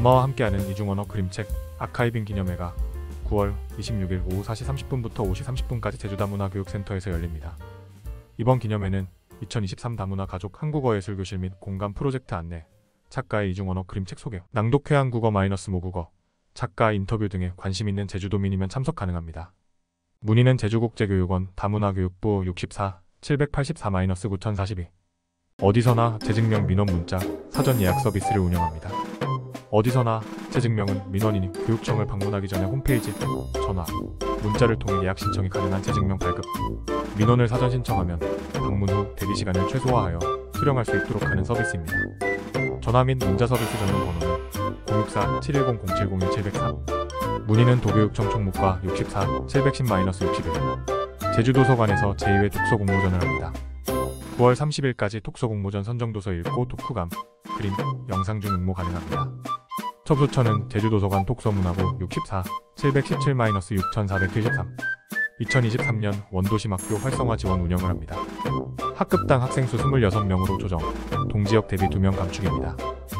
엄마와 함께하는 이중언어 그림책 아카이빙 기념회가 9월 26일 오후 4시 30분부터 5시 30분까지 제주다문화교육센터에서 열립니다. 이번 기념회는 2023 다문화 가족 한국어 예술교실 및 공간 프로젝트 안내, 작가의 이중언어 그림책 소개, 낭독회 한국어 -모국어, 작가 인터뷰 등에 관심 있는 제주도민이면 참석 가능합니다. 문의는 제주국제교육원 다문화교육부 64 784-9042. 어디서나 재증명 민원 문자, 사전 예약 서비스를 운영합니다. 어디서나 재증명은 민원인이 교육청을 방문하기 전에 홈페이지, 전화, 문자를 통해 예약 신청이 가능한 재증명 발급. 민원을 사전 신청하면 방문 후 대기 시간을 최소화하여 수령할 수 있도록 하는 서비스입니다. 전화 및 문자 서비스 전용 번호는 064-710-0703. 문의는 도교육청 총무과 64 710-61. 제주도서관에서 제2회 독서 공모전을 합니다. 9월 30일까지 독서 공모전 선정도서 읽고 독후감, 그림, 영상 중 응모 가능합니다. 접수처는 제주도서관 독서문화부 64 717-6473. 2023년 원도심학교 활성화 지원 운영을 합니다. 학급당 학생수 26명으로 조정, 동지역 대비 2명 감축입니다.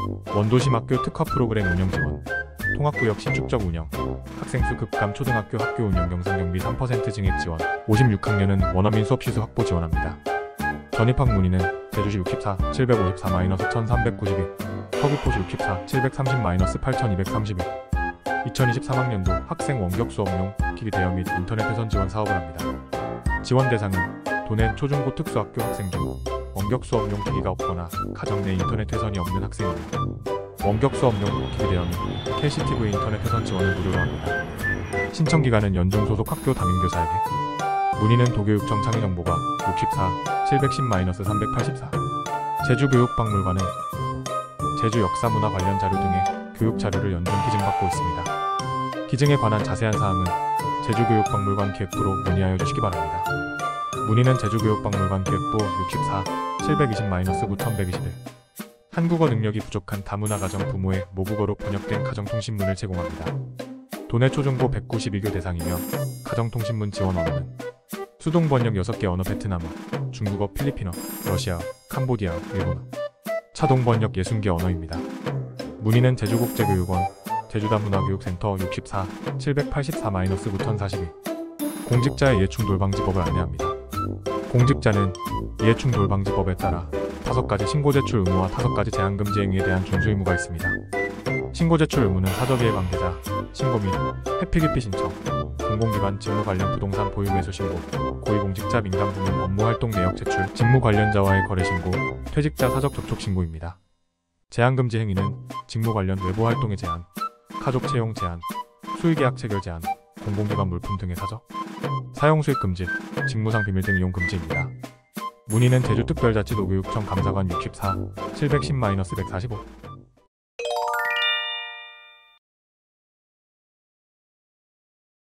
원도심학교 특화 프로그램 운영 지원, 통합구역 신축적 운영, 학생수 급감 초등학교 학교 운영 경상 경비 3% 증액 지원, 56학년은 원어민 수업 시수 확보 지원합니다. 전입학 문의는 제주시 64 754-1392, 서귀포시 64 730-8231. 2023학년도 학생 원격 수업용 기기 대여 및 인터넷 회선 지원 사업을 합니다. 지원 대상은 도내 초중고 특수학교 학생 중 원격 수업용 기기가 없거나 가정 내 인터넷 회선이 없는 학생입니다. 원격 수업용 기기 대여 및 KCTV 인터넷 회선 지원을 무료로 합니다. 신청 기간은 연중 소속 학교 담임교사에게. 문의는 도교육청 창의정보과 64 710-384. 제주교육박물관은 제주 역사문화 관련 자료 등의 교육 자료를 연중 기증받고 있습니다. 기증에 관한 자세한 사항은 제주교육박물관 기획부로 문의하여 주시기 바랍니다. 문의는 제주교육박물관 기획부 64 720-9121. 한국어 능력이 부족한 다문화 가정 부모의 모국어로 번역된 가정통신문을 제공합니다. 도내 초중고 192교 대상이며 가정통신문 지원 언어는 수동 번역 6개 언어 베트남어, 중국어, 필리핀어, 러시아어, 캄보디아어, 일본어, 차동 번역 60개 언어입니다. 문의는 제주국제교육원 제주다문화교육센터 64 784-9042. 공직자의 이해충돌방지법을 안내합니다. 공직자는 이해충돌방지법에 따라 5가지 신고 제출 의무와 5가지 제한 금지 행위에 대한 준수 의무가 있습니다. 신고 제출 의무는 사적이해 관계자, 신고 및 회피기피 신청, 공공기관 직무 관련 부동산 보유 매수 신고, 고위공직자 민간부문 업무활동 내역 제출, 직무 관련자와의 거래 신고, 퇴직자 사적 접촉 신고입니다. 제한금지 행위는 직무 관련 외부 활동의 제한, 가족 채용 제한, 수의계약 체결 제한, 공공기관 물품 등의 사적, 사용 수익 금지, 직무상 비밀 등 이용 금지입니다. 문의는 제주특별자치도교육청 감사관 64 710-145.